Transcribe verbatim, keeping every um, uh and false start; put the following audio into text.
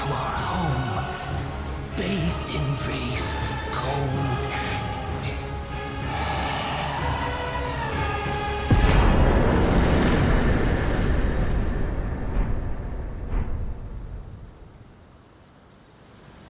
to our home, bathed in rays of cold